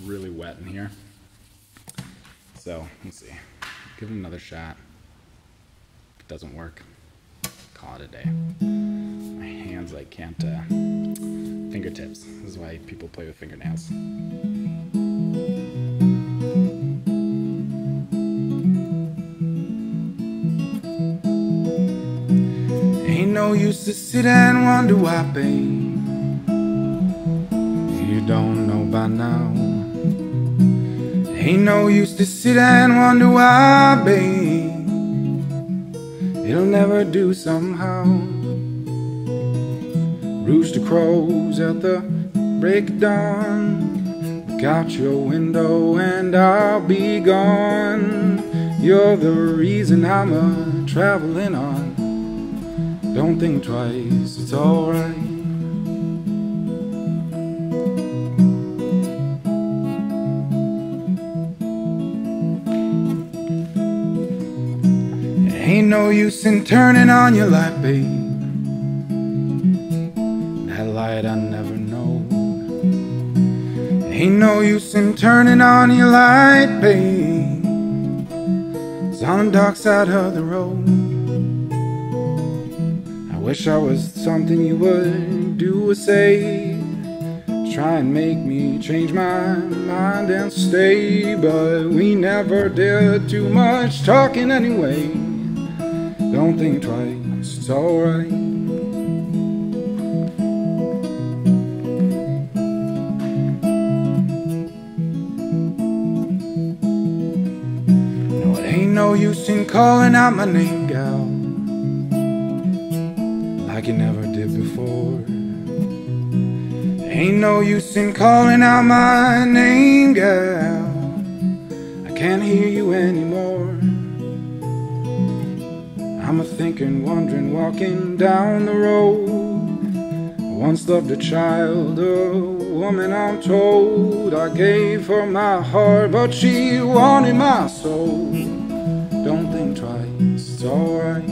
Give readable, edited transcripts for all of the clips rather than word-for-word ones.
really wet in here. So, let's see. Give it another shot. If it doesn't work, call it a day. My hands like can't, fingertips. This is why people play with fingernails. Ain't no use to sit and wonder why, babe. You don't know by now. Ain't no use to sit and wonder why, babe. It'll never do somehow. Rooster crows at the break of dawn. Look out your window and I'll be gone. You're the reason I'm a-traveling on. Don't think twice, it's alright. Ain't no use in turning on your light, babe. That light I never know. Ain't no use in turning on your light, babe. It's on the dark side of the road. I wish I was something you would do or say. Try and make me change my mind and stay. But we never did too much talking anyway. Don't think twice, it's alright. No, it ain't no use in calling out my name, gal, like you never did before. Ain't no use in calling out my name, gal. I can't hear you anymore. I'm a-thinking, wondering, walking down the road. I once loved a child, a woman I'm told. I gave her my heart, but she wanted my soul. Don't think twice, it's alright.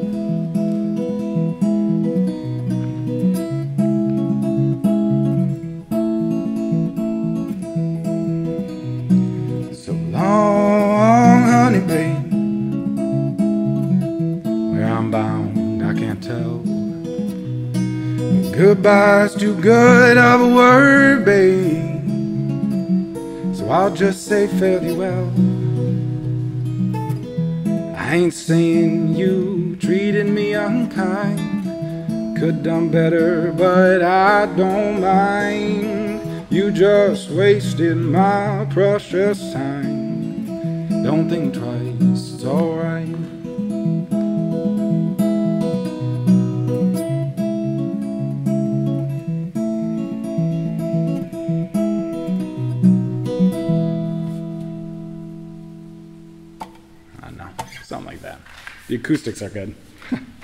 So long, honey, babe. I'm bound, I can't tell. Goodbye's too good of a word, babe. So I'll just say fare thee well. I ain't saying you treated me unkind. Could done better, but I don't mind. You just wasted my precious time. Don't think twice, it's alright. I don't know, something like that. The acoustics are good.